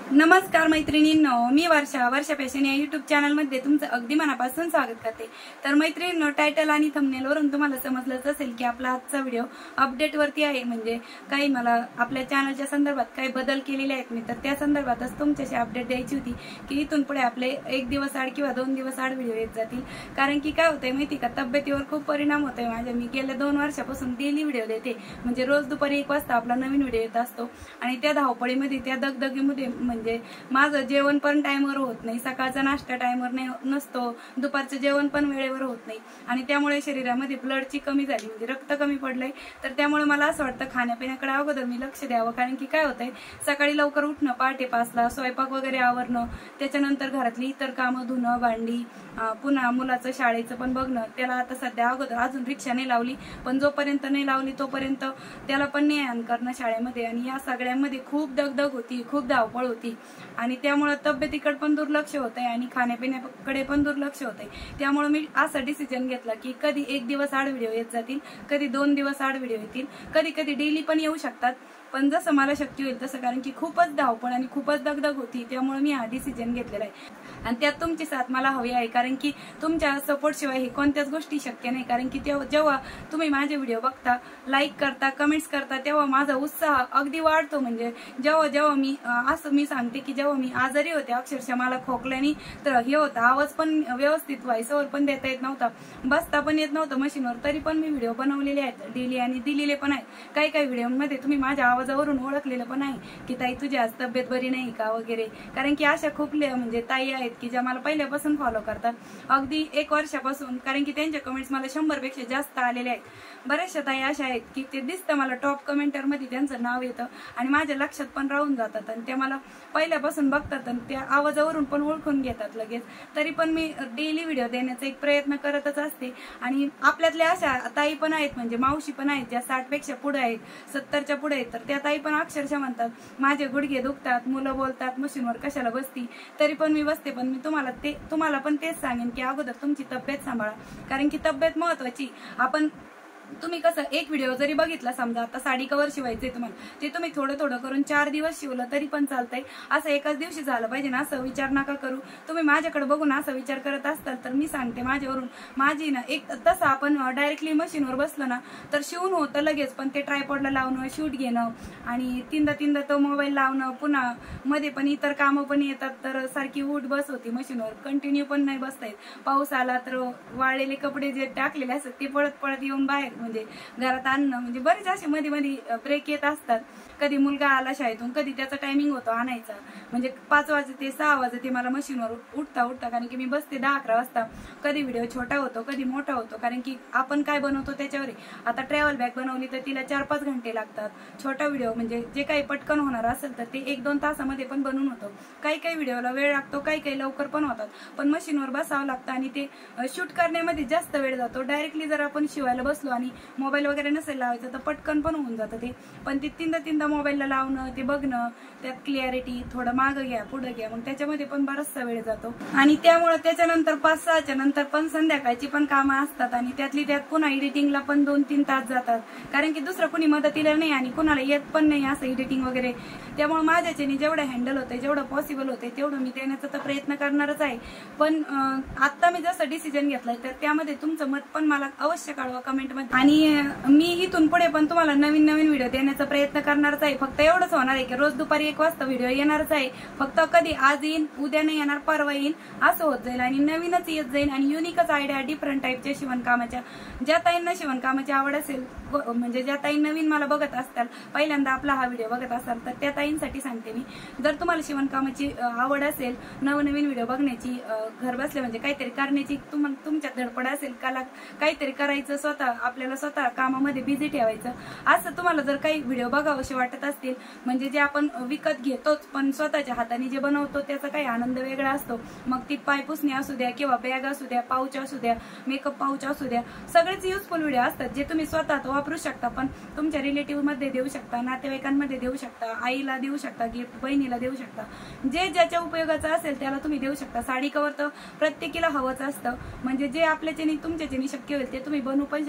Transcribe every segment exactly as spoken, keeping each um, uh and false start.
नमस्कार मैत्रिणींनो, मी वर्षा वर्षा फॅशन या युट्यूब चॅनल मध्ये तुमचं अगदी मनापासून स्वागत करते। तर मैत्रिणींनो, टायटल आणि थंबनेल वरून तुम्हाला समजलंच असेल की आपला आजचा व्हिडिओ अपडेट वरती आहे। म्हणजे काही मला आपल्या चॅनलच्या संदर्भात काही बदल केलेले आहेत मी, तर त्या संदर्भातच तुमच्याशी अपडेट द्यायची होती की इथून पुढे आपले एक दिवस आड किंवा दोन दिवस आड व्हिडिओ येत जातील। कारण की काय होतंय माहिती का, तब्येतीवर खूप परिणाम होतोय माझ्या। मी गेल्या दोन वर्षापासून डेली व्हिडिओ देते, म्हणजे रोज दुपारी एक वाजता आपला नवीन व्हिडिओ येत असतो आणि त्या धावपळीमध्ये त्या दगदगीमध्ये म्हणजे माझं जेवण पण टाइमवर होत नाही, सकाळचा नाश्ता टाइमवर नाही नसतो, दुपारचं जेवण पण वेळेवर होत नाही आणि त्यामुळे शरीरामध्ये ब्लडची कमी झाली, म्हणजे रक्त कमी पडलंय। तर त्यामुळे मला असं वाटतं खाण्यापिण्याकडे अगोदर मी लक्ष द्यावं। कारण की काय होतंय, सकाळी लवकर उठणं, पहाटे पाचला स्वयंपाक वगैरे आवरणं, त्याच्यानंतर घरातली इतर कामं, धुणं भांडी, पुन्हा मुलाचं शाळेचं पण बघणं। त्याला आता सध्या अगोदर अजून रिक्षा नाही लावली, पण जोपर्यंत नाही लावली तोपर्यंत त्याला पण ने आण करणं शाळेमध्ये, आणि या सगळ्यांमध्ये खूप दगदग होती, खूप धावपळ होती आणि त्यामुळे तब्येतीकडे पण दुर्लक्ष होतंय आणि खाण्यापिण्याकडे पण दुर्लक्ष होतंय। त्यामुळे मी असा डिसिजन घेतला की कधी एक दिवस आड व्हिडिओ येत जातील, कधी दोन दिवस आड व्हिडिओ येतील, कधी कधी डेली पण येऊ शकतात, पण जसं मला शक्य होईल तसं। कारण की खूपच धावपळ आणि खूपच दगदग होती, त्यामुळे मी हा डिसिजन घेतलेला आहे आणि त्यात तुमची साथ मला हवी आहे। कारण की तुमच्या सपोर्ट शिवाय हे कोणत्याच गोष्टी शक्य नाही। कारण की जेव्हा तुम्ही माझे व्हिडिओ बघता, लाईक करता, कमेंट्स करता, तेव्हा माझा उत्साह अगदी वाढतो। म्हणजे जेव्हा जेव्हा मी असं मी सांगते की जेव्हा मी आजारी होते, अक्षरशः मला खोकल्याने तर हे होतं, आवाज पण व्यवस्थित व्हायसवर पण देता येत नव्हता, बसता पण येत नव्हतं मशीनवर, तरी पण मी व्हिडिओ बनवलेले आहेत डेली आणि दिलेले पण आहेत। काही काही व्हिडिओमध्ये तुम्ही माझ्या आवाजावरून ओळखलेलं पण आहे की ताई तुझी आज तब्येत बरी नाही का वगैरे। कारण की अशा खूप म्हणजे ताई आहेत की ज्या मला पहिल्यापासून फॉलो करतात, अगदी एक वर्षापासून। कारण की त्यांच्या कमेंट्स मला शंभर पेक्षा जास्त आलेले आहेत। बऱ्याचशा ताई अशा आहेत की ते दिसतं मला टॉप कमेंटर मध्ये त्यांचं नाव येतं आणि माझ्या लक्षात पण राहून जातात आणि त्या मला पहिल्यापासून बघतात आणि त्या आवाजावरून पण ओळखून घेतात लगेच। तरी पण मी डेली व्हिडिओ देण्याचा एक प्रयत्न करतच असते आणि आपल्यातल्या अशा ताई पण आहेत, म्हणजे मावशी पण आहेत ज्या साठ पेक्षा पुढे आहेत, सत्तरच्या पुढे आहेत। तर त्या ताई पण अक्षरशः म्हणतात माझे गुडघे दुखतात, मुलं बोलतात मशीनवर कशाला बसती, तरी पण मी बसते। पण मी तुम्हाला ते तुम्हाला पण तेच सांगेन की अगोदर तुमची तब्येत सांभाळा, कारण की तब्येत महत्वाची। आपण तुम्ही कसं एक व्हिडिओ जरी बघितला, समजा आता साडी कवर शिवायचंय तुम्हाला, ते तुम्ही थोडं थोडं करून चार दिवस शिवलं तरी पण चालतंय। असं एकाच दिवशी झालं पाहिजे ना असं विचार नका करू। तुम्ही माझ्याकडे बघून असा विचार करत असताल तर मी सांगते माझ्यावरून माझी ना एक तसं आपण डायरेक्टली मशीनवर बसलं ना तर शिवून होतं लगेच, पण ते ट्रायपॉडला लावणं, शूट घेणं आणि तीनदा तीनदा तो मोबाईल लावणं, पुन्हा मध्ये पण इतर कामं पण येतात, तर सारखी उठ बस होती मशीनवर, कंटिन्यू पण नाही बसता येत। पाऊस आला तर वाळलेले कपडे जे टाकलेले असतात ते पळत पळत येऊन बाहेर म्हणजे घरात आणणं, म्हणजे बरेच असे मध्ये मध्ये ब्रेक येत असतात। कधी मुलगा आला शाळेतून, कधी त्याचा टायमिंग होतो आणायचा, म्हणजे पाच वाजते ते सहा वाजते मला मशीनवर उठता उठता, कारण की मी बसते दहा अकरा वाजता। कधी व्हिडिओ छोटा होतो, कधी मोठा होतो, कारण की आपण काय बनवतो त्याच्यावर आहे। आता ट्रॅव्हल बॅग बनवली तर तिला चार पाच घंटे लागतात। छोटा व्हिडिओ म्हणजे जे काही पटकन होणार असेल तर ते एक दोन तासामध्ये पण बनवून होतो। काही काही व्हिडिओला वेळ लागतो, काही काही लवकर पण होतात, पण मशीनवर बसावं लागतं आणि ते शूट करण्यामध्ये जास्त वेळ जातो। डायरेक्टली जर आपण शिवायला बसलो आणि मोबाईल वगैरे नसेल लावायचं तर पटकन पण होऊन जातं ते, पण ते तीनदा तीनदा मोबाईलला लावणं, ते बघणं, त्यात क्लिअरिटी थोडं मागं घ्या पुढे घ्या, मग त्याच्यामध्ये पण बराचसा वेळ जातो आणि त्यामुळे त्याच्यानंतर पाच सहाच्या नंतर पण संध्याकाळची पण कामं असतात आणि त्यातली त्यात पुन्हा एडिटिंगला पण दोन तीन तास जातात। कारण की दुसरं कुणी मदतीला नाही आणि कुणाला येत पण नाही असं एडिटिंग वगैरे। त्यामुळे माझ्याच्याने जेवढं हँडल होतंय, जेवढं पॉसिबल होतंय तेवढं मी देण्याचा तर प्रयत्न करणारच आहे। पण आता मी जसं डिसिजन घेतलाय तर त्यामध्ये तुमचं मत पण मला अवश्य कळवा कमेंटमध्ये, आणि मी इथून पुढे पण तुम्हाला नवीन नवीन व्हिडिओ देण्याचा प्रयत्न करणारच आहे। फक्त एवढंच होणार आहे की रोज दुपारी एक वाजता व्हिडिओ येणारच आहे। फक्त कधी आज येईन, उद्या नाही येणार, परवा येईन असं होत जाईल आणि नवीनच येत जाईल आणि युनिकच आयडिया, डिफरंट टाईपच्या शिवणकामाच्या, ज्या ताईंना शिवणकामाची आवड असेल, म्हणजे ज्या ताई नवीन मला बघत असतात, पहिल्यांदा आपला हा व्हिडिओ बघत असाल तर त्या ताईंसाठी सांगते मी, जर तुम्हाला शिवणकामाची आवड असेल, नवनवीन व्हिडिओ बघण्याची, घर बसल्या म्हणजे काहीतरी करण्याची तुम्हाला तुमच्यात धडपड असेल, कला काहीतरी करायचं, स्वतः आपल्याला स्वतः कामामध्ये बिझी ठेवायचं, असं तुम्हाला जर काही व्हिडिओ बघावंसे वाटत असतील, म्हणजे जे आपण विकत घेतोच पण स्वतःच्या हाताने जे बनवतो त्याचा काही आनंद वेगळा असतो, मग ती पायपुसणी असू द्या किंवा बॅग असू द्या, पाऊच असू द्या, मेकअप पाऊच असू द्या, सगळेच युजफुल व्हिडिओ असतात जे तुम्ही स्वतः वापरू शकता, पण तुमच्या रिलेटिव्ह मध्ये देऊ शकता, नातेवाईकांमध्ये देऊ शकता, आईला देऊ शकता, गिफ्ट बहिणीला देऊ शकता, जे ज्याच्या उपयोगाचं असेल त्याला तुम्ही देऊ शकता। साडी कवर तर प्रत्येकीला हवंच असतं, म्हणजे जे आपल्याच्याने तुमच्याच्याने शक्य होईल ते तुम्ही बनवू पण शकता आणि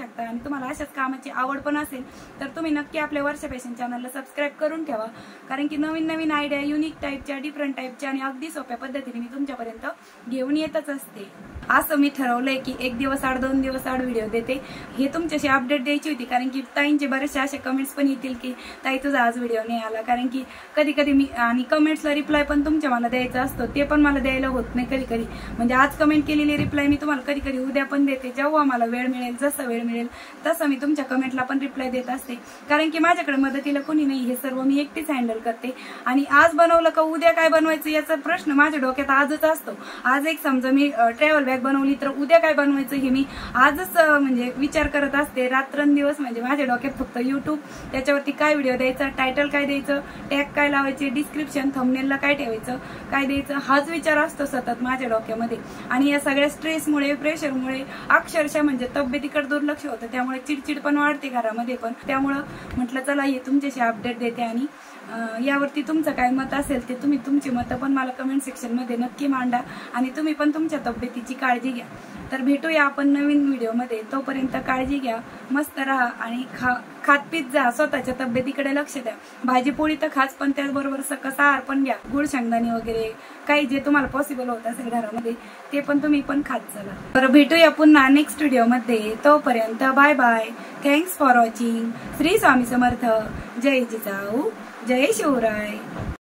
तुम्हाला अशाच कामाची आवड पण असेल तर तुम्ही नक्की आपल्या वर्षा फॅशन चॅनलला सबस्क्राईब करून ठेवा, कारण की नवीन नवीन आयडिया, युनिक टाईपच्या, डिफरंट टाईपच्या आणि अगदी सोप्या पद्धतीने मी तुमच्यापर्यंत घेऊन येतच असते. असं मी ठरवलंय की एक दिवस आड दोन दिवस आड व्हिडिओ देते. हे तुमच्याशी अपडेट द्यायची होती, कारण की ताईंचे बरेचसे असे कमेंट्स पण येतील की ताई तुझा आज व्हिडिओ नाही आला, कारण की कधी कधी मी आणि कमेंट्सला रिप्लाय पण तुमच्या मला द्यायचा असतो, ते पण मला द्यायला होत नाही कधी कधी. म्हणजे आज कमेंट केलेली रिप्लाय मी तुम्हाला कधी कधी उद्या पण देते, जेव्हा मला वेळ मिळेल, जसं वेळ मिळेल तसं मी तुमच्या कमेंटला पण रिप्लाय देत असते, कारण की माझ्याकडे मदतीला कोणी नाही, हे सर्व मी एकटीच हँडल करते. आणि आज बनवलं का उद्या काय बनवायचं याचा प्रश्न माझ्या डोक्यात आजच असतो. आज एक समजा मी ट्रॅव्हल बॅग बनवली तर उद्या काय बनवायचं हे मी आजच म्हणजे विचार करत असते रात्रंदिवस. म्हणजे माझ्या डोक्यात फक्त युट्यूब, त्याच्यावरती काय व्हिडिओ द्यायचा, टायटल काय द्यायचं, टॅग काय लावायचे, डिस्क्रिप्शन, थंबनेलला काय ठेवायचं, काय द्यायचं, हाच विचार असतो सतत माझ्या डोक्यामध्ये. आणि या सगळ्या स्ट्रेसमुळे, प्रेशरमुळे अक्षरशः म्हणजे तब्येतीकडे दुर्लक्ष होतं, त्यामुळे चिडचिड पण वाढते घरामध्ये पण. त्यामुळं म्हटलं चला हे तुमच्याशी अपडेट देते, आणि यावरती तुमचं काय मत असेल ते तुम्ही तुमची मतं पण मला कमेंट सेक्शन मध्ये नक्की मांडा, आणि तुम्ही पण तुमच्या तब्येतीची काळजी घ्या. तर भेटूया आपण नवीन व्हिडिओमध्ये. तोपर्यंत काळजी घ्या, मस्त राहा आणि खा खात पीत जा, स्वतःच्या तब्येतीकडे लक्ष द्या. भाजी पोळी तर खाच, पण त्याचबरोबर सकस आहार पण घ्या, गुळ शेंगदाणे वगैरे काही जे तुम्हाला पॉसिबल होत असेल घरामध्ये ते पण तुम्ही पण खात चला. बरं, भेटूया पुन्हा नेक्स्ट व्हिडिओमध्ये. तोपर्यंत bye bye. Thanks for watching. Shri Swami Samarth. जय जिजाऊ, जय शिवराय.